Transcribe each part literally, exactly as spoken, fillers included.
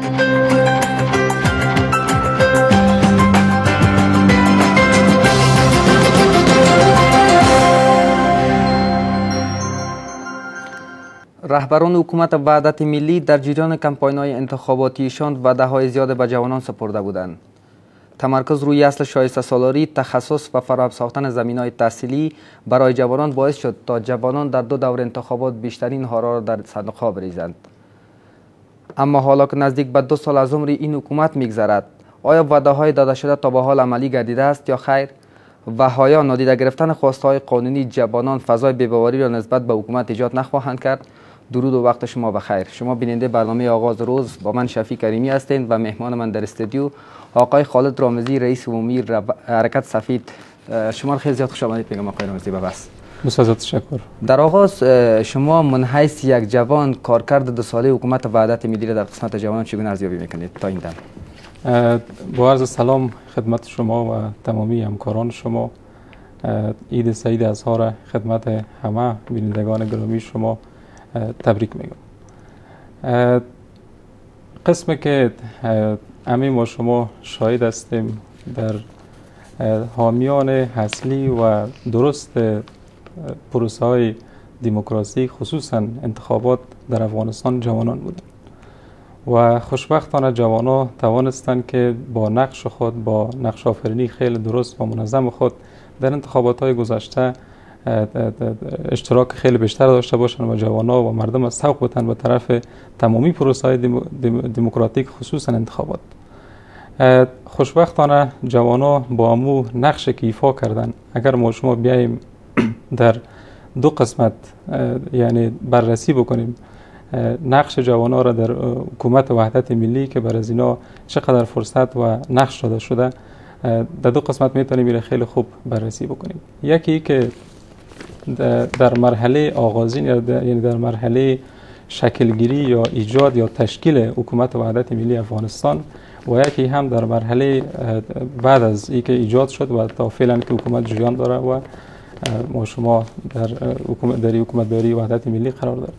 رهبران حکومت وحدت ملی در جریان کمپاین‌های انتخاباتیشان وعده‌های زیاد به جوانان سپرده بودند. تمرکز روی اصل شایسته سالاری، تخصص و فراهم ساختن زمینه‌های تحصیلی برای جوانان باعث شد تا جوانان در دو دور انتخابات بیشترین هارا را در صندوق‌ها بریزند. اما حالا که نزدیک به دو سال از عمر این حکومت می‌گذرد، آیا وعده‌های داده شده تا به حال عملی گردیده است یا خیر؟ و آیا نادیده گرفتن خواست‌های قانونی جوانان فضای بی‌باوری را نسبت به حکومت ایجاد نخواهند کرد؟ درود و وقت شما بخیر. شما بیننده برنامه آغاز روز با من شفیع کریمی هستید و مهمان من در استودیو آقای خالد رامزی، رئیس عمومی حرکت سفید. شما خیلی زیاد خوش آمدید میگم آقای رامزی. به بس بسیار تشکر. در آغاز شما من حیث یک جوان کارکرد دو ساله حکومت وحدت ملی در قسمت جوانان چگونه ارزیابی میکنید تا این دم؟ با عرض سلام خدمت شما و تمامی همکاران شما. عید سعید اضحی را خدمت همه بینندگان گرامی شما تبریک میگم. قسمی که همه ما شما شاهد هستیم در حامیان اصلی و درست پروسه های دموکراسی خصوصا انتخابات در افغانستان جوانان بودند و خوشبختانه جوانان توانستند که با نقش خود، با نقش آفرینی خیلی درست و منظم خود در انتخابات های گذشته اشتراک خیلی بیشتر داشته باشند و جوانان و مردم از سوق بتن به طرف تمامی پروسه های دموکراتیک خصوصا انتخابات. خوشبختانه جوانان با امو نقش که ایفا کردن، اگر ما شما بیاییم در دو قسمت یعنی بررسی بکنیم نقش جوانان را در حکومت وحدت ملی که بر از اینا چقدر فرصت و نقش داده شده، در دو قسمت میتونیم میره خیلی خوب بررسی بکنیم. یکی که در مرحله آغازین یعنی در مرحله شکلگیری یا ایجاد یا تشکیل حکومت وحدت ملی افغانستان و یکی هم در مرحله بعد از اینکه ایجاد شد و تا فعلا که حکومت جریان داره و ما شما در حکومت داری حکومت داری وحدت ملی قرار داره.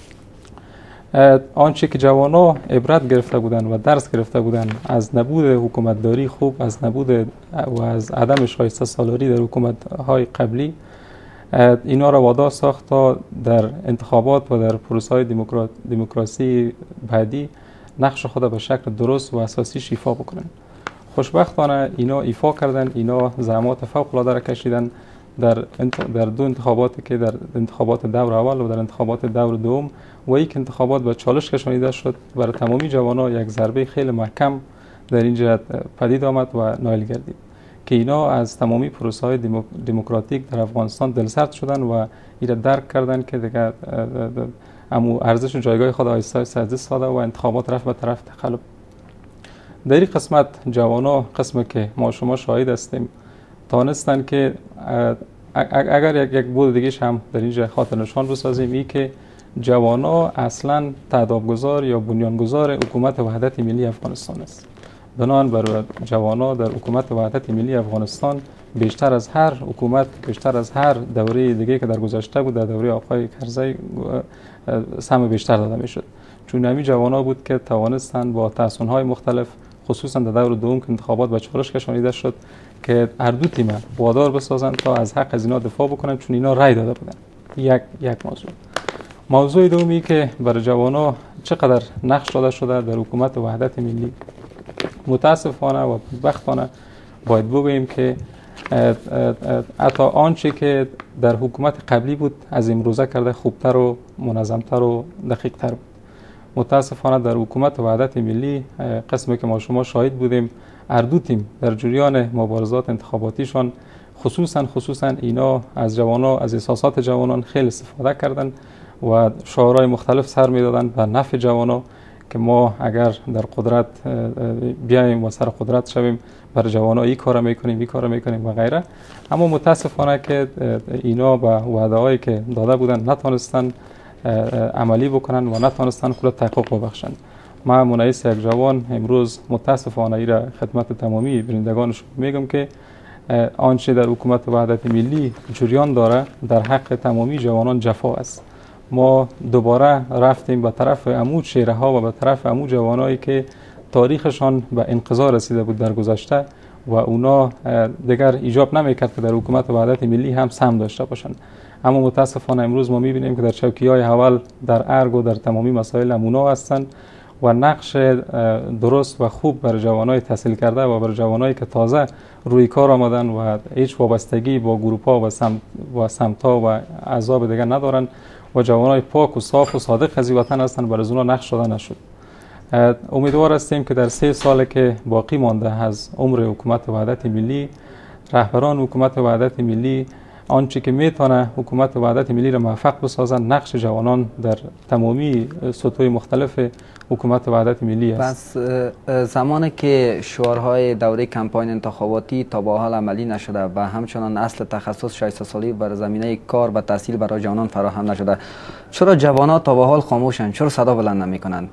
آنچه که جوانان عبرت گرفته بودند و درس گرفته بودند از نبود حکومت داری خوب، از نبود و از عدم شایسته سالاری در حکومت های قبلی، اینا را وادار ساخت تا در انتخابات و در پروسه های دموکراسی بعدی نقش خود به شکل درست و اساسی ایفا بکنند. خوشبختانه اینا ایفا کردن، اینا زحمات فوق العاده را کشیدن در در دو انتخاباتی که در انتخابات دور اول و در انتخابات دور دوم و یک انتخابات به چالش کشانیده شد. برای تمامی جوانان یک ضربه خیلی محکم در این جهت پدید آمد و نایل گردید که اینا از تمامی پروسه های دموکراتیک در افغانستان دلسرد شدن و اینا درک کردن که دیگه امو ارزش و جایگاه خود آیسته آیسته از دست داده و انتخابات رفت به طرف تقلب. در این قسمت جوانان، قسمی که ما شما شاهد هستیم، توانستن که اگر یک یک بود دیگه هم در اینجا خاطر نشان بسازیم، این که جوانان اصلا تدابگذار یا بنیانگذار حکومت وحدت ملی افغانستان است. بنابراین بر جوانان در حکومت وحدت ملی افغانستان بیشتر از هر حکومت، بیشتر از هر دوره دیگه که در گذشته بود، در دوره آقای کرزی سهم بیشتر داده میشد، چون همین جوانان بود که توانستند با تحصیل‌های مختلف خصوصا در دور دوم که انتخابات به چالش کشانیده شد که هر دو تیم وادار بسازند تا از حق از اینا دفاع بکنن، چون اینا رای داده بودن. یک یک موضوع. موضوع دومی که برای جوانان چقدر نقش داده شده در حکومت وحدت ملی، متاسفانه و بدبختانه باید بگوییم که حتی آنچه که در حکومت قبلی بود از امروزه کرده خوبتر و منظمتر و دقیقتر بود. متاسفانه در حکومت وحدت ملی قسمی که ما شما شاهد بودیم، هر دو تیم در جریان مبارزات انتخاباتیشان خصوصا خصوصا اینا از جوانان، از احساسات جوانان خیلی استفاده کردند و شعارهای مختلف سر میدادند به نفع جوانان که ما اگر در قدرت بیایم و سر قدرت شویم برای جوانان این کارا میکنیم این کارا میکنیم و غیره. اما متاسفانه که اینا با وعده هایی که داده بودند نتونستن عملی بکنن و نتونستن کل تحقق ببخشند. ما منعیس یک جوان امروز متاسفانه ای را خدمت تمامی بینندگانش میگم که آنچه در حکومت وحدت ملی جریان داره در حق تمامی جوانان جفا است. ما دوباره رفتیم به طرف امو چهره ها و به طرف امو جوانایی که تاریخشان به انقضا رسیده بود در گذشته و اونا دیگر ایجاب نمیکرد که در حکومت وحدت ملی هم سهم داشته باشند. اما متاسفانه امروز ما میبینیم که در چوکی‌های اول در ارگ و در تمامی مسائل هم اونا هستند و نقش درست و خوب برای جوانای تحصیل کرده و برای جوانایی که تازه روی کار آمدن و هیچ وابستگی با گروپ‌ها و سمت و سمت‌ها و احزاب دیگر ندارن و جوانای پاک و صاف و صادق از وطن هستند، برای اونا نقش داده نشد. امیدوار هستیم که در سه سال که باقی مانده از عمر حکومت وحدت ملی، رهبران حکومت وحدت ملی آنچه که میتونه حکومت وحدت ملی را موفق بسازند نقش جوانان در تمامی سطوح مختلف حکومت وحدت ملی است. بس زمانی که شعارهای دوره کمپاین انتخاباتی تا به حال عملی نشده و همچنان اصل تخصص شصت سالی بر زمینه کار و تحصیل برای جوانان فراهم نشده، چرا جوانان تا به حال خاموشند؟ چرا صدا بلند نمیکنند؟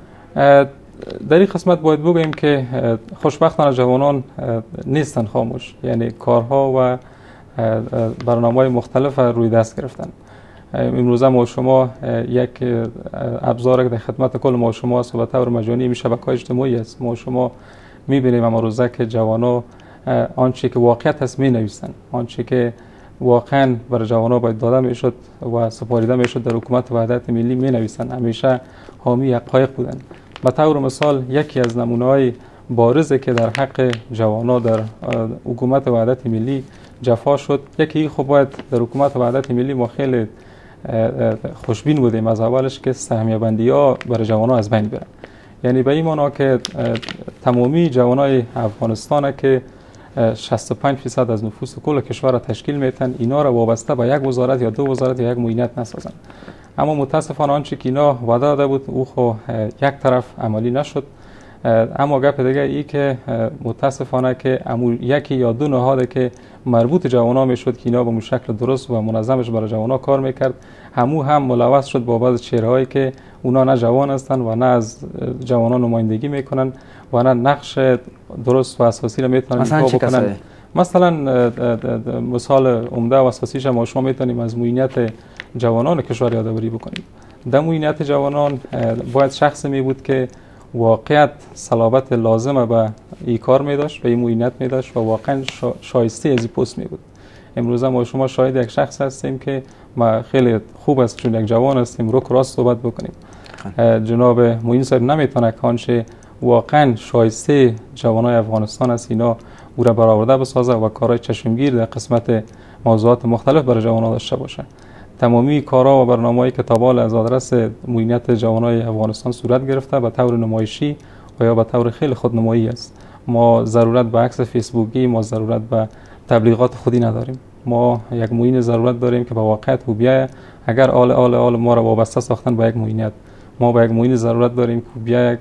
در این قسمت باید بگوییم که خوشبختانه جوانان نیستن خاموش، یعنی کارها و برنامه‌های مختلف روی دست گرفتن. امروزه ما شما یک ابزار که در خدمت کل ما شما است و به طور مجانی می شبکه‌های اجتماعی است. ما شما می‌بینیم اما روزه که جوانا آنچه که واقعیت است می‌نویسند، آنچه که واقعا برای جوانا باید داده میشد و سپاریده میشد در حکومت وحدت ملی می‌نویسند. همیشه حامی حقایق بودند. به طور مثال یکی از نمونه‌های بارزی که در حق جوانا در حکومت وحدت ملی جفا شد، یکی خب باید در حکومت وحدت ملی ما خیلی خوشبین بودیم از اولش که سهمیه بندی ها برای جوانان از بین برن. یعنی به این معنا که تمامی جوانای افغانستان که شصت و پنج درصد از نفوس کل کشور را تشکیل میتن، اینا را وابسته به یک وزارت یا دو وزارت یا یک معینت نسازن. اما متاسفانه آنچه که اینا وعده داده بود او خو یک طرف عملی نشد. اما گپ دیگه ای که متاسفانه که امو یکی یا دو نهاد که مربوط جوانا میشد که اینا به شکل درست و منظمش برای جوانا کار میکرد، همو هم ملوث شد با بعض چهرهایی که اونا نه جوان هستند و نه از جوانان نمایندگی میکنن و نه نقش درست و اساسی را میتونن ایفا بکنن. مثلا مثال عمده و اساسیش ما شما میتونیم از معینیت جوانان کشور یادآوری بکنیم. در معینیت جوانان باید شخص می بود که واقعیت صلابت لازمه به این کار می داشت، به این معینت می داشت و واقعا شایسته از این پست می بود. امروز ما شما شاهد یک شخص هستیم که ما خیلی خوب است چون یک جوان هستیم رو راست صحبت بکنیم. جناب معین صاحب نمیتونه کانچه واقعا شایسته جوانای افغانستان است اینا او را برآورده بسازه و کارهای چشمگیر در قسمت موضوعات مختلف برای جوانان داشته باشه. تمامی کارها و برنامه‌ای که تابال از آدرس معینت جوانای افغانستان صورت گرفته به طور نمایشی و یا به طور خیلی خودنمایی است. ما ضرورت به عکس فیسبوکی، ما ضرورت به تبلیغات خودی نداریم. ما یک معین ضرورت داریم که به واقعیت او بیاید. اگر آل آل آل ما را وابسته ساختن به یک معینت، ما به یک معین ضرورت داریم که بیاید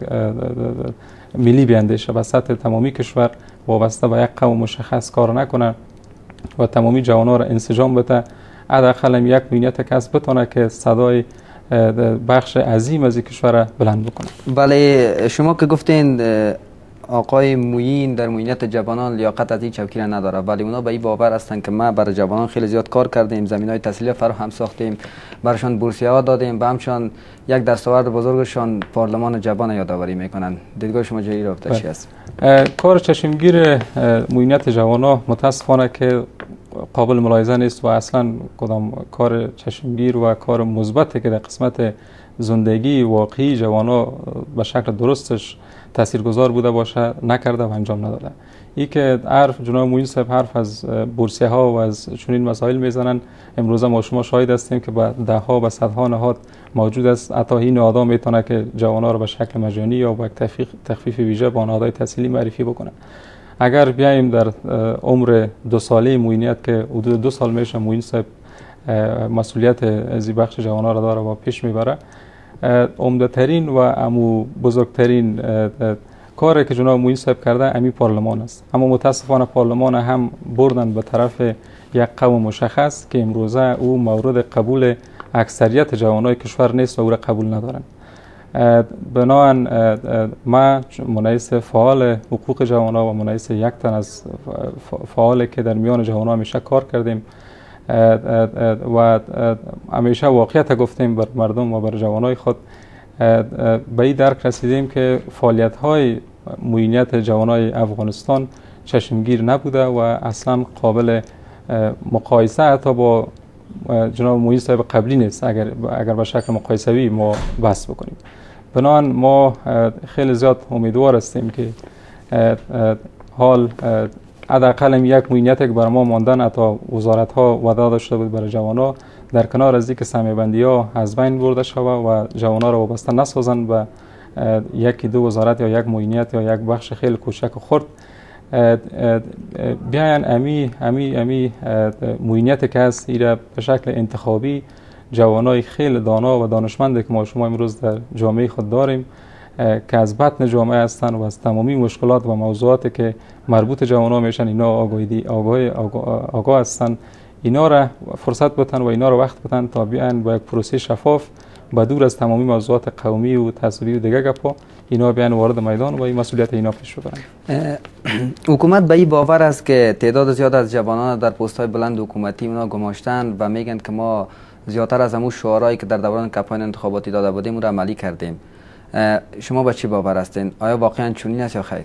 ملی بیاندیشه به سطح تمامی کشور وابسته به یک قوم مشخص کار نکنه و تمامی جوانا را انسجام بده. حداقل یک معینت کسب بتونه که صدای بخش عظیم از کشور بلند بکنه. بله، شما که گفتین آقای معین در معینت جوانان لیاقت از این چوکی را نداره، ولی اونا به این باور هستند که ما برای جوانان خیلی زیاد کار کردیم، زمینهای تحصیلی فراهم ساختیم، برایشان بورسیه ها دادیم، به همچنان یک دستاورد بزرگشان پارلمان جوان یادآوری میکنن. دیدگاه شما جایی رابطه چی است؟ کار چشمگیر معینت جوانان متاسفانه که قابل ملاحظه نیست و اصلا کدام کار چشمگیر و کار مثبتی که در قسمت زندگی واقعی جوانا به شکل درستش تاثیرگذار بوده باشه نکرده و انجام نداده. ای که حرف جناب معین صاحب حرف از بورسیه ها و از چنین مسائل میزنن، امروز ما شما شاهد هستیم که با ده ها و صدها نهاد موجود است. حتی این نهادها میتونه که جوانا رو به شکل مجانی یا با تخفیف تخفیف ویژه با نهادهای تحصیلی معرفی بکنه. اگر بیایم در عمر دو ساله معینیت که حدود دو سال میشه معین صاحب مسئولیت از بخش جوانا را داره و پیش میبره، عمده ترین و امو بزرگترین کاری که جناب معین صاحب کرده امی پارلمان است. اما متاسفانه پارلمان هم بردن به طرف یک قوم مشخص که امروزه او مورد قبول اکثریت جوانای کشور نیست و او را قبول ندارن. بنابراین ما منعیس فعال حقوق جوانا و منعیس یک تن از فعال که در میان جوانا همیشه کار کردیم و همیشه واقعیت گفتیم بر مردم و بر جوانای خود، به این درک رسیدیم که فعالیت های معینیت جوانای افغانستان چشمگیر نبوده و اصلا قابل مقایسه حتی با جناب مویی صاحب قبلی نیست اگر اگر به شکل مقایسوی ما بحث بکنیم. بنابراین ما خیلی زیاد امیدوار هستیم که حال حداقل یک معینیت که برای ما ماندن حتی وزارت ها وعده داشته بود برای جوانان در کنار از اینکه سهمیه بندی ها از بین برده شود و جوانان را وابسته نسازند به یکی دو وزارت یا یک معینیت یا یک بخش خیلی کوچک و خرد، بیاین امی امی امی معینیت که هست ایره به شکل انتخابی جوانای خیلی دانا و دانشمند که ما شما امروز در جامعه خود داریم که از بطن جامعه هستند و از تمامی مشکلات و موضوعاتی که مربوط جوانان میشن اینا آگاهی آگاه آگاه هستند، اینا را فرصت بدن و اینا را وقت بدن تا بیان با یک پروسه شفاف با دور از تمامی موضوعات قومی و تعصبی و دیگه گپا اینا بیان وارد میدان و این مسئولیت اینا پیش ببرن. حکومت به این باور است که تعداد زیاد از جوانان در پست‌های بلند حکومتی اونا گماشتن و میگن که ما زیادتر از همون شعارهایی که در دوران کمپاین انتخاباتی داده بودیم اون را عملی کردیم. شما به چی باور هستین؟ آیا واقعا چنین است یا خیر؟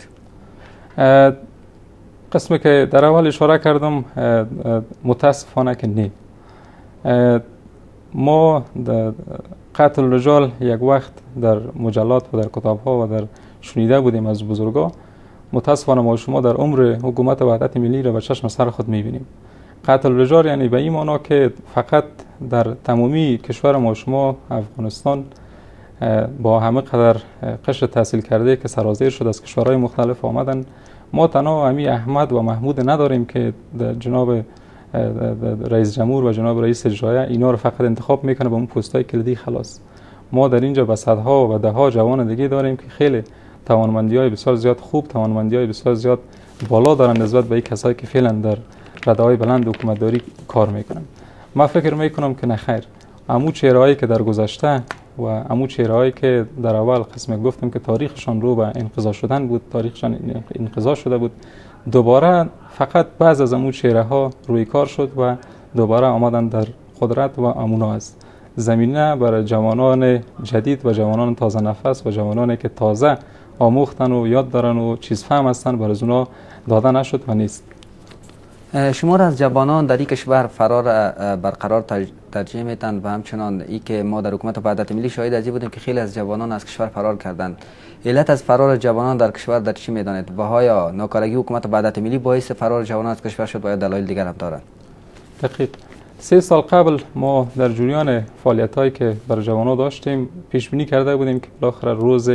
قسمی که در اول اشاره کردم متاسفانه که نه. ما قتل الرجال یک وقت در مجلات و در کتاب‌ها و در شنیده بودیم از بزرگا، متاسفانه ما شما در عمر حکومت وحدت ملی را به چشم سر خود می‌بینیم. قتل الرجال یعنی به این معنا که فقط در تمامی کشور ما شما افغانستان با همه قدر قشر تحصیل کرده که سرازیر شد از کشورهای مختلف آمدن، ما تنها امی احمد و محمود نداریم که جناب رئیس جمهور و جناب رئیس اجرایی اینا رو فقط انتخاب میکنه به اون پست‌های کلیدی خلاص. ما در اینجا به صدها و دهها جوان دیگه داریم که خیلی توانمندی‌های بسیار زیاد خوب، توانمندی‌های بسیار زیاد بالا دارن نسبت به کسایی که فعلا در رده‌های بلند حکومتداری کار میکنن. ما فکر میکنم که نخیر، عمو چهرهایی که در گذشته و عمو چهرهایی که در اول قسم گفتم که تاریخشان رو به انقضا شدن بود، تاریخشان انقضا شده بود، دوباره فقط بعض از عمو چهره ها روی کار شد و دوباره آمدن در قدرت و امونا است. زمینه برای جوانان جدید و جوانان تازه نفس و جوانانی که تازه آموختن و یاد دارن و چیز فهم هستن برای اونا داده نشد و نیست. شما را از جوانان در این کشور فرار برقرار ترجیح میتن و همچنان ای که ما در حکومت وحدت ملی شاهد از این بودیم که خیلی از جوانان از کشور فرار کردند. علت از فرار جوانان در کشور در چی میدانید و آیا ناکارگی حکومت وحدت ملی باعث فرار جوانان از کشور شد و یا دلایل دیگر هم دارند؟ دقیق. سه سال قبل ما در جریان فعالیت‌هایی که برای جوانان داشتیم پیش بینی کرده بودیم که بالاخره روز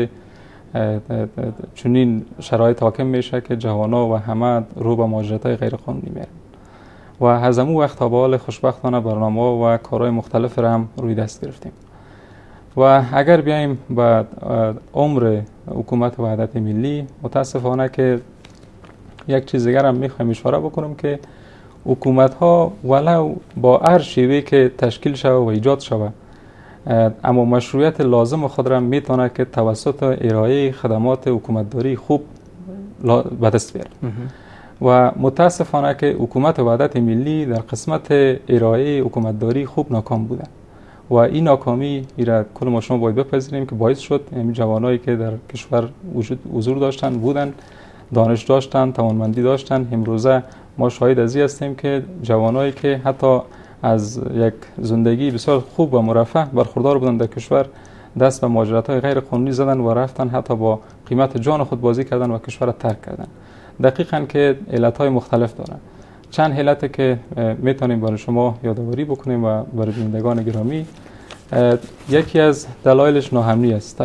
چنین شرایط حاکم میشه که جوانا و همه رو به مهاجرت‌های غیر قانونی میرن و از همون وقت تا به حال خوشبختانه برنامه و کارهای مختلف را هم روی دست گرفتیم. و اگر بیایم به عمر حکومت وحدت ملی، متاسفانه که یک چیز دیگر هم میخوایم اشاره بکنم که حکومت ها ولو با هر شیوه که تشکیل شود و ایجاد شود، اما مشروعیت لازم خود را میتونه که توسط ارائه خدمات حکومتداری خوب به دست بیاره. و متاسفانه که حکومت وحدت ملی در قسمت ارائه حکومتداری خوب ناکام بوده و این ناکامی را کل ما شما باید بپذیریم که باعث شد این جوانایی که در کشور وجود حضور داشتن بودن، دانش داشتن، توانمندی داشتن، امروزه ما شاهد از این هستیم که جوانایی که حتی از یک زندگی بسیار خوب و مرفه برخوردار بودن در کشور دست به مهاجرت‌های غیر قانونی زدن و رفتن حتی با قیمت جان خود بازی کردن و کشور را ترک کردن. دقیقاً که علت‌های مختلف دارن. چند علت که میتونیم برای شما یادآوری بکنیم و برای بینندگان گرامی. یکی از دلایلش ناامنی است.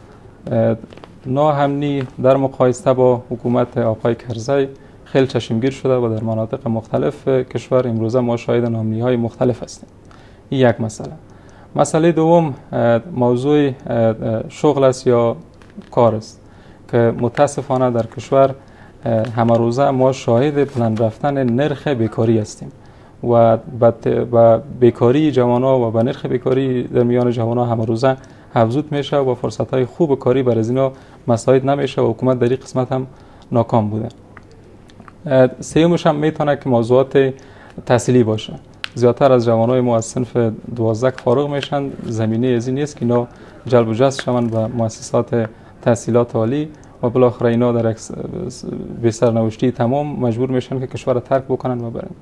ناامنی در مقایسه با حکومت آقای کرزی خیلی چشمگیر شده و در مناطق مختلف کشور امروزه ما شاهد ناامنی‌های مختلف هستیم. این یک مسئله. مسئله دوم موضوع شغل است یا کار است که متاسفانه در کشور همه روزه ما شاهد بلند رفتن نرخ بیکاری هستیم و با بیکاری جوانان و با نرخ بیکاری در میان جوانان همه روزه افزود میشه و فرصت‌های خوب کاری برای اینا مساعد نمیشه و حکومت در این قسمت هم ناکام بوده. سومش هم میتونه که موضوعات تحصیلی باشه. زیادتر از جوانای ما از صنف دوازده فارغ میشن، زمینه از این نیست که اینا جلب و جذب شوند به مؤسسات تحصیلات عالی و بالاخره اینا در به سرنوشتی تمام مجبور میشن که کشور را ترک بکنن و برن.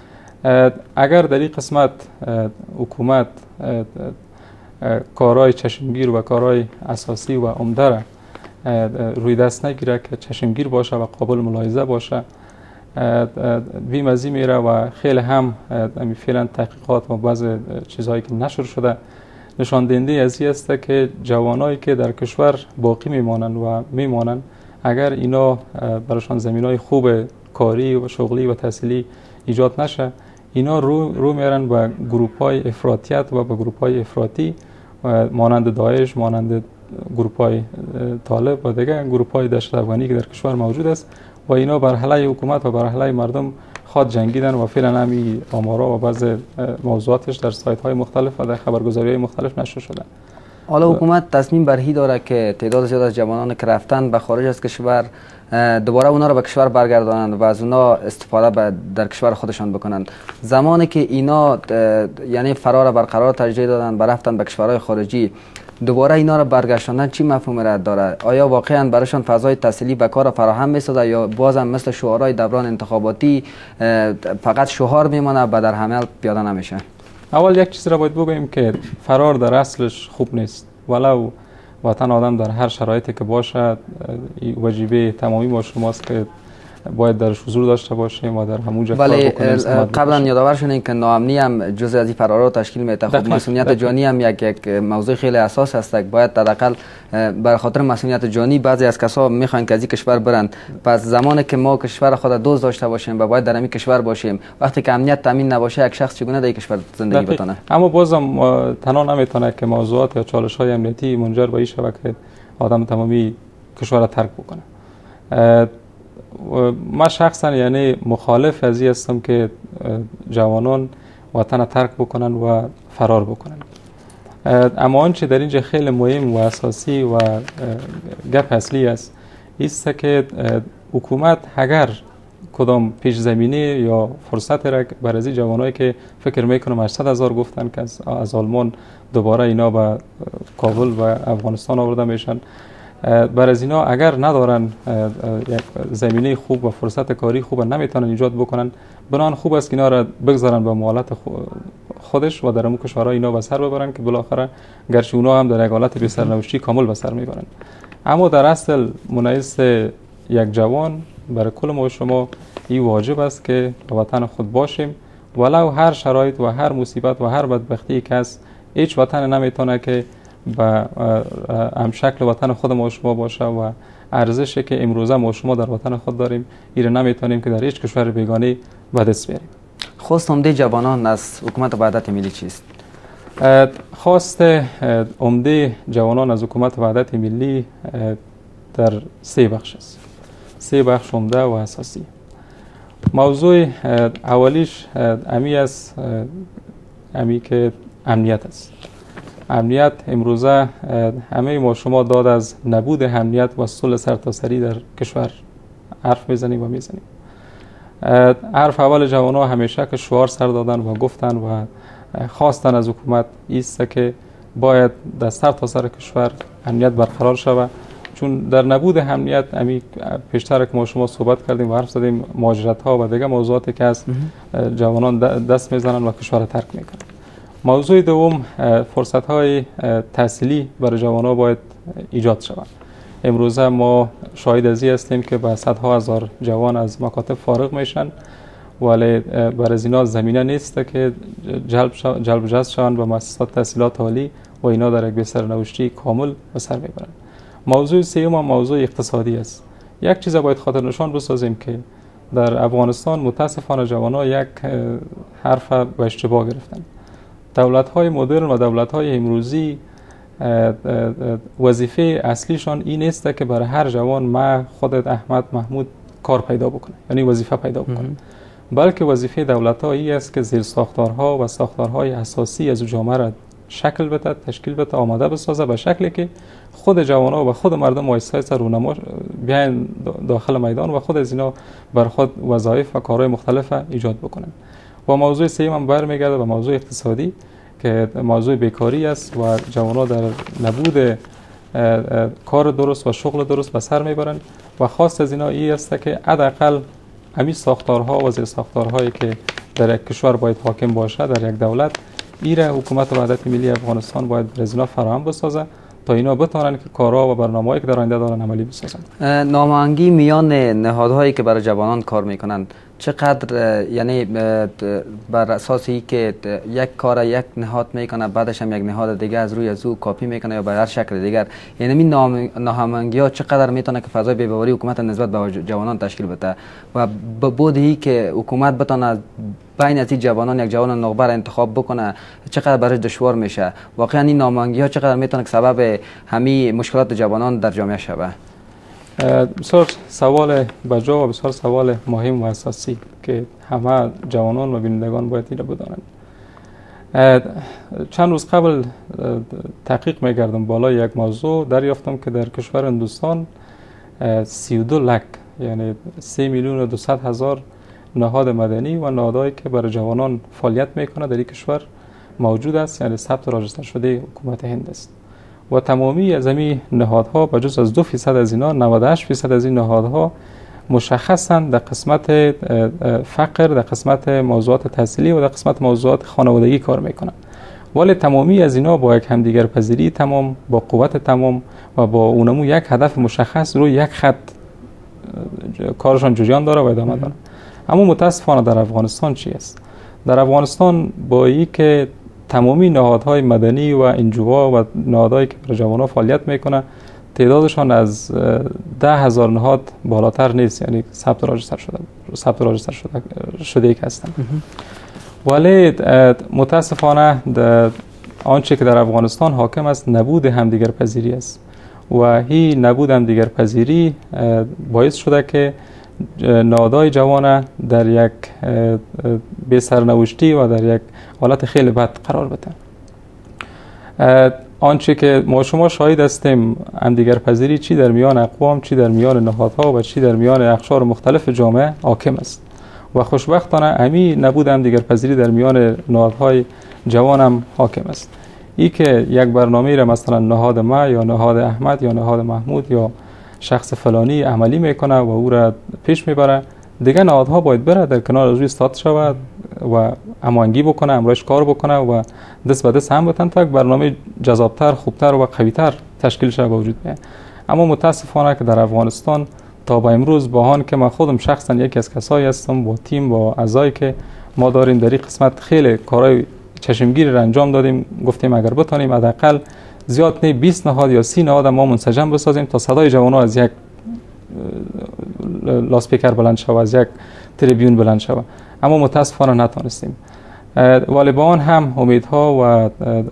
اگر در این قسمت حکومت کارهای چشمگیر و کارهای اساسی و عمده را روی دست نگیره که چشمگیر باشه و قابل ملاحظه باشه، بیم از این میره و خیلی هم فعلا تحقیقات و بعض چیزهایی که نشر شده نشان دهنده از این است که جوانایی که در کشور باقی میمانند و میمانند اگر اینا براشان زمینای خوب کاری و شغلی و تحصیلی ایجاد نشه، اینا رو رو میرن به گروپ‌های افراطیت و به گروپ‌های افراطی مانند داعش، مانند گروپ‌های طالب و دیگر گروپ‌های دهشت افغانی که در کشور موجود است و اینا بر علیه حکومت و بر علیه مردم خود جنگیدن و فعلا همین آمارا و بعض موضوعاتش در سایت‌های مختلف و در خبرگزاری‌های مختلف نشر شده. حالا حکومت تصمیم بر این داره که تعداد زیاد از جوانان که رفتن به خارج از کشور دوباره اونا رو به کشور برگردانند و از اونا استفاده در کشور خودشان بکنند. زمانی که اینا یعنی فرار برقرار ترجیح دادن و رفتن به کشورهای خارجی، دوباره اینا رو برگشتاندن چی مفهوم را داره؟ آیا واقعا برایشان فضای تحصیلی به کار فراهم میسازه یا بازم مثل شعارهای دوران انتخاباتی فقط شعار میمانه و در عمل پیاده نمیشه؟ اول یک چیز را باید بگوییم که فرار در اصلش خوب نیست، ولو وطن آدم در هر شرایطی که باشد واجبه تمامی ما شماست که باید درش حضور داشته باشیم و در همونجا کار بکنیم. قبلا یادآور شدین که ناامنی هم جزء از این فرارات تشکیل میده. خب مسئولیت جانی هم یک یک موضوع خیلی اساس است. باید حداقل بر خاطر مسئولیت جانی بعضی از کسا میخوان که از این کشور برند. پس زمانی که ما کشور خود دوست داشته باشیم و باید در همین کشور باشیم، وقتی که امنیت تامین نباشه یک شخص چگونه در این کشور زندگی بتونه؟ اما بازم تنها نمیتونه که موضوعات یا چالش های امنیتی منجر به این شود که آدم تمامی کشور را ترک بکنه. ما شخصا یعنی مخالف از این هستم که جوانان وطن ترک بکنن و فرار بکنن. اما آنچه در اینجا خیلی مهم و اساسی و گپ اصلی است است که حکومت اگر کدام پیش زمینه یا فرصت را برای از جوانایی که فکر میکنم هشتصد هزار گفتن که از آلمان دوباره اینا به کابل و افغانستان آورده میشن، بر از اینا اگر ندارن یک زمینه خوب و فرصت کاری خوب نمیتونن ایجاد بکنن، بنان خوب است که اینا را بگذارن به مالت خودش و در اون کشورها اینا به سر ببرن که بالاخره گرچه اونا هم در یک حالت بی سرنوشتی کامل به سر میبرن. اما در اصل منعکس یک جوان برای کل ما و شما این واجب است که به وطن خود باشیم، ولو هر شرایط و هر مصیبت و هر بدبختی که هست. هیچ وطن نمیتونه که با هم شکل وطن خود ما و شما باشه و ارزشی که امروزه ما و شما در وطن خود داریم ایره نمیتونیم که در هیچ کشور بیگانه به دست بیاریم. خواست عمده جوانان از حکومت وحدت ملی چیست؟ خواست عمده جوانان از حکومت وحدت ملی در سه بخش است. سه بخش عمده و اساسی. موضوع اولیش امی است، امی که امنیت است. امنیت امروزه همه ما شما داد از نبود امنیت و صلح سرتاسری در کشور حرف میزنیم و میزنیم. حرف اول جوانان همیشه که شعار سر دادن و گفتن و خواستن از حکومت ایست که باید در سرتاسر کشور امنیت برقرار شود، چون در نبود امنیت امی پیشتر که ما شما صحبت کردیم و حرف زدیم مهاجرت ها و دیگه موضوعاتی که از جوانان دست میزنن و کشور را ترک میکنن. موضوع دوم فرصت های تحصیلی برای جوانان باید ایجاد شود. امروزه ما شاهد از این هستیم که به صدها هزار جوان از مکاتب فارغ میشن ولی برای اینا زمینه نیست که جلب شو جلب جذب شوند به مؤسسات تحصیلات عالی و اینا در یک سرنوشتی کامل به سر میبرند. موضوع سوم موضوع اقتصادی است. یک چیز باید خاطر نشان بسازیم که در افغانستان متاسفانه جوانان یک حرف به اشتباه گرفتن. دولت‌های مدرن و دولت‌های امروزی وظیفه اصلیشان این است که برای هر جوان ما خودت احمد محمود کار پیدا بکنه، یعنی وظیفه پیدا بکنه، بلکه وظیفه دولت‌ها این است که زیر ساختارها و ساختارهای اساسی از جامعه را شکل بده، تشکیل بده، آماده بسازه به شکلی که خود جوانان و خود مردم آیسته رونما بیاین داخل میدان و خود از اینا بر خود وظایف و کارهای مختلف ایجاد بکنن. و موضوع سوم هم برمیگرده به موضوع اقتصادی که موضوع بیکاری است و جوانان در نبود کار درست و شغل درست به سر میبرند و خواست از اینا این است که حداقل همین ساختارها و زیر ساختارهایی که در یک کشور باید حاکم باشه در یک دولت، ایره حکومت وحدت ملی افغانستان باید برای اینا فراهم بسازه تا اینا بتونن که کارها و برنامه‌هایی که در آینده دارن عملی بسازن. نامه‌آهنگی میان نهادهایی که برای جوانان کار میکنند چقدر، یعنی بر اساس ای که یک کار یک نهاد میکنه بعدش هم یک نهاد دیگه از روی از او کاپی میکنه یا به هر شکل دیگر، یعنی این ناهماهنگی ها چقدر میتونه که فضای بی‌باوری حکومت نسبت به جوانان تشکیل بده و بود ای که حکومت بتونه بین از این جوانان یک جوان نخبر انتخاب بکنه چقدر برای دشوار میشه؟ واقعا این نامه‌آهنگی ها چقدر میتونه که سبب همین مشکلات جوانان در جامعه شوه؟ بسیار سوال بجا و بسیار سوال مهم و اساسی که همه جوانان و بینندگان باید این را بدانند. چند روز قبل تحقیق می‌کردم بالای یک موضوع، دریافتم که در کشور هندوستان سی و دو لک یعنی سه میلیون و دویست هزار نهاد مدنی و نهادهایی که برای جوانان فعالیت میکنه در این کشور موجود است، یعنی ثبت راجستر شده حکومت هند است و تمامی از این نهادها به جز از دو فیصد از اینا نود و هشت فیصد از این نهادها مشخصاً در قسمت فقر، در قسمت موضوعات تحصیلی و در قسمت موضوعات خانوادگی کار میکنن، ولی تمامی از اینا با یک همدیگر پذیری تمام، با قوت تمام و با اونمو یک هدف مشخص روی یک خط کارشان جریان داره و ادامه داره. اما متاسفانه در افغانستان چی است؟ در افغانستان با این که تمامی نهادهای مدنی و انجوها و نهادهایی که برای جوانان فعالیت میکنه تعدادشان از ده هزار نهاد بالاتر نیست، یعنی ثبت راجستر شده ثبت راجستر شده شده که هستند. ولی متاسفانه آنچه که در افغانستان حاکم است نبود همدیگر پذیری است و این نبود همدیگر پذیری باعث شده که نهادهای جوان در یک بی سرنوشتی و در یک حالت خیلی بد قرار بده. آنچه که ما شما شاهد هستیم همدیگر پذیری چی در میان اقوام، چی در میان نهادها و چی در میان اقشار مختلف جامعه حاکم است و خوشبختانه همی نبود همدیگر پذیری در میان نهادهای جوان هم حاکم است. ای که یک برنامه را مثلا نهاد ما یا نهاد احمد یا نهاد محمود یا شخص فلانی عملی میکنه و او را پیش میبره، دیگه نهادها باید بره در کنار روی استاد شود و هماهنگی بکنه، امروش کار بکنه و دست به دست هم بتن تا یک برنامه جذابتر، خوبتر و قویتر تشکیل شود و وجود بیاید. اما متاسفانه که در افغانستان تا به امروز با آن که من خودم شخصا یکی از کسایی هستم با تیم با اعضایی که ما داریم در این قسمت خیلی کارهای چشمگیری را انجام دادیم، گفتیم اگر بتونیم حداقل زیاد نه بیست نهاد یا سی نهاد ما منسجم بسازیم تا صدای جوانان از یک لاسپیکر بلند شود، از یک تریبیون بلند شود، اما متاسفانه نتونستیم. ولی با آن هم امیدها و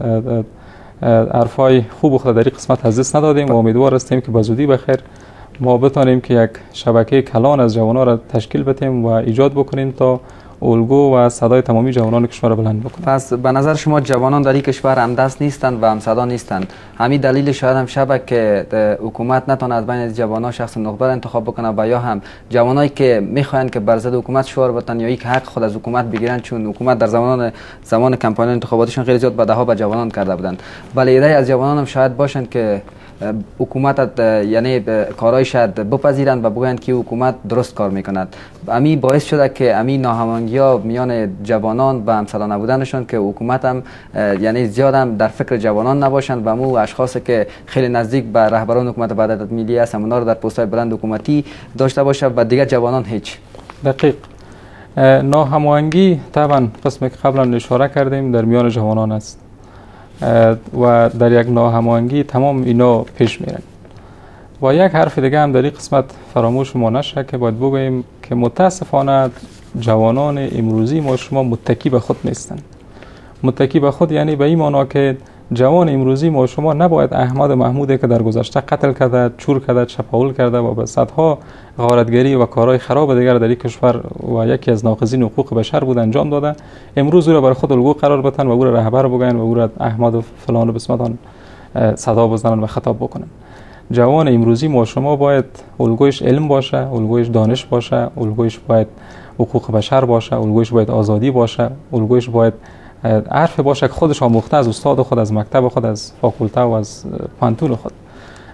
حرفای خوب خود در این قسمت از دست ندادیم و امیدوار هستیم که به زودی بخیر ما بتونیم که یک شبکه کلان از جوانان را تشکیل بدیم و ایجاد بکنیم تا الگو و صدای تمامی جوانان کشور را بلند بکنند. پس به نظر شما جوانان در این کشور همدست نیستند و همصدا نیستند. همین دلیل شاید هم شبه که حکومت نتونه از بین جوانان شخص نخبر انتخاب بکنه و یا هم جوانایی که میخواین که بر ضد حکومت شعار بتن یا یک حق خود از حکومت بگیرن، چون حکومت در زمان زمان کمپاین انتخاباتیشون خیلی زیاد بدها به جوانان کرده بودند. ولی ایده از جوانان هم شاید باشند که حکومت یعنی کارهای شاید بپذیرند و بگویند که حکومت درست کار میکند. امی باعث شده که امی ناهماهنگی ها میان جوانان و همسالا نبودنشون که حکومت هم یعنی زیاد هم در فکر جوانان نباشند و مو اشخاصی که خیلی نزدیک به رهبران حکومت وحدت ملی هستند اونا رو در پست‌های بلند حکومتی داشته باشه و دیگر جوانان هیچ. دقیق. ناهماهنگی طبعا قسمی که قبلا اشاره کردیم در میان جوانان است و در یک ناهماهنگی تمام اینا پیش میرن. و یک حرف دیگه هم در این قسمت فراموش ما نشه که باید بگوییم که متاسفانه جوانان امروزی ما شما متکی به خود نیستن. متکی به خود یعنی به این معنا که جوان امروزی ما شما نباید احمد محمودی که در گذشته قتل کرده، چور کرده، چپاول کرده و به صدها غارتگری و کارهای خراب دیگر در این کشور و یکی از ناقضین حقوق بشر بود انجام داده، امروز او را برای خود الگو قرار بدن و او را رهبر بگن و او را احمد و فلان و بسمتان صدا بزنن و خطاب بکنن. جوان امروزی ما شما باید الگویش علم باشه، الگویش دانش باشه، الگویش باید حقوق بشر باشه، الگویش باید آزادی باشه، الگویش باید عرف باشه که خودش آموخته از استاد خود، از مکتب خود، از فاکولته و از پانتون خود.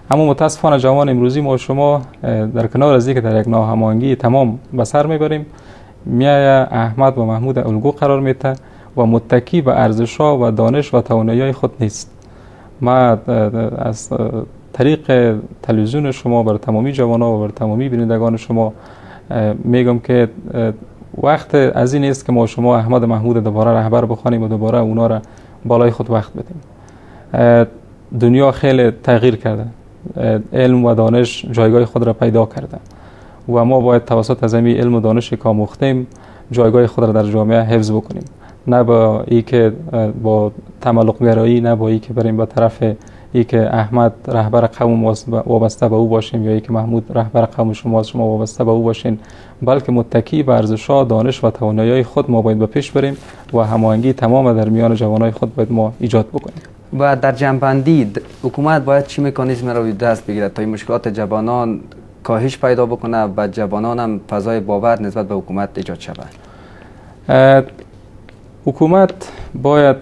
اما متاسفانه جوان امروزی ما شما در کنار از اینکه در یک ناهماهنگی تمام به سر میبریم، میای احمد و محمود الگو قرار میده و متکی به ارزش‌ها و دانش و توانایی خود نیست. ما از طریق تلویزیون شما بر تمامی جوانان و بر تمامی بینندگان شما میگم که وقت از این است که ما شما احمد محمود دوباره رهبر بخوانیم و دوباره اونا را بالای خود وقت بدیم. دنیا خیلی تغییر کرده، علم و دانش جایگاه خود را پیدا کرده و ما باید توسط از همین علم و دانشی که آموختیم جایگاه خود را در جامعه حفظ بکنیم، نه با ای که با تملق گرایی، نه با ای که بریم به طرف ای که احمد رهبر قوم وابسته به او باشیم یا ای که محمود رهبر قوم شما شما وابسته به او باشین، بلکه متکی به ارزش‌ها، دانش و توانایی خود ما باید به پیش بریم و هماهنگی تمام در میان جوانای خود باید ما ایجاد بکنیم. و در جنبندی حکومت باید چی مکانیزم رو دست بگیرد تا این مشکلات جوانان کاهش پیدا بکنه و جوانان هم فضای باور نسبت به حکومت ایجاد شود؟ حکومت باید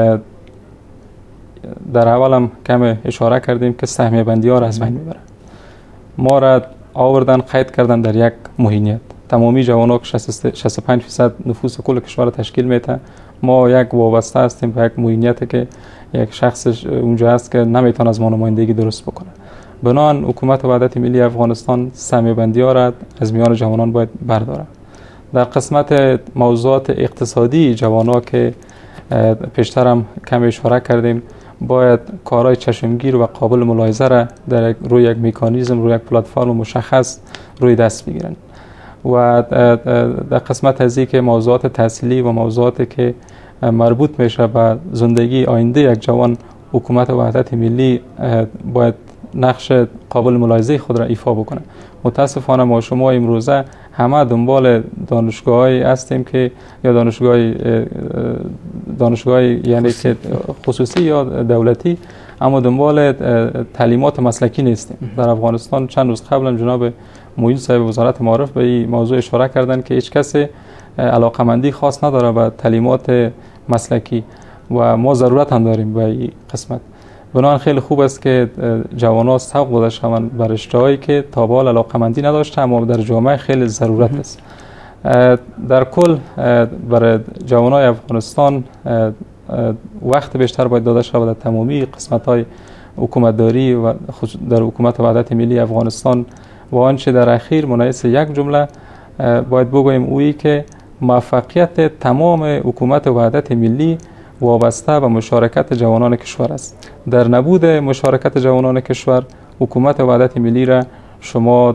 در اول هم کم اشاره کردیم که سهمیه بندی ها را از بین میبره. ما را آوردن قید کردن در یک موهینیت. تمامی جوانان که شصت و پنج درصد نفوس کل کشور تشکیل میده، ما یک وابسته هستیم به یک موهینیت که یک شخص اونجا هست که نمیتونه از ما نمایندگی درست بکنه. بنابراین حکومت وحدت ملی افغانستان سهمیه بندی ها را از میان جوانان باید برداره. در قسمت موضوعات اقتصادی جوانان که پیشتر هم کم اشاره کردیم، باید کارهای چشمگیر و قابل ملاحظه را در روی یک مکانیزم، روی یک پلتفرم مشخص روی دست بگیرن و در قسمت از اینکه موضوعات تحصیلی و موضوعاتی که مربوط میشه به زندگی آینده یک جوان، حکومت وحدت ملی باید نقش قابل ملاحظه خود را ایفا بکنه. متاسفانه ما شما امروزه همه دنبال دانشگاهی هستیم که یا دانشگاه دانشگاه یعنی که خصوصی یا دولتی، اما دنبال تعلیمات مسلکی نیستیم. در افغانستان چند روز قبل جناب معین صاحب وزارت معارف به این موضوع اشاره کردند که هیچ کسی علاقمندی خاص نداره به تعلیمات مسلکی و ما ضرورت هم داریم به این قسمت. بنابراین خیلی خوب است که جوانان سوق داده شوند بر رشته‌هایی که تا به حال علاقمندی نداشته اما در جامعه خیلی ضرورت است. در کل برای جوانای افغانستان وقت بیشتر باید داده شود در تمامی قسمت‌های حکومتداری و در حکومت وحدت ملی افغانستان و آنچه در اخیر منعکس یک جمله باید بگوییم اویی که موفقیت تمام حکومت وحدت ملی وابسته به مشارکت جوانان کشور است. در نبود مشارکت جوانان کشور، حکومت وحدت ملی را شما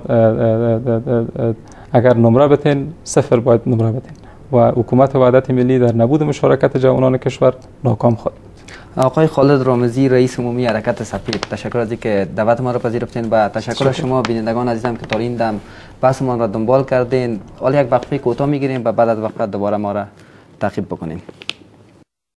اگر نمره بتین صفر باید نمره بتین و حکومت وحدت ملی در نبود مشارکت جوانان کشور ناکام خود. آقای خالد رامزی رئیس عمومی حرکت سفید، تشکر از اینکه دعوت ما را پذیرفتین و تشکر از شما بینندگان عزیزم که تا این دم بحثمان را دنبال کردین. حالا یک وقفه کوتاه میگیریم و بعد از وقفه دوباره ما را تعقیب بکنین.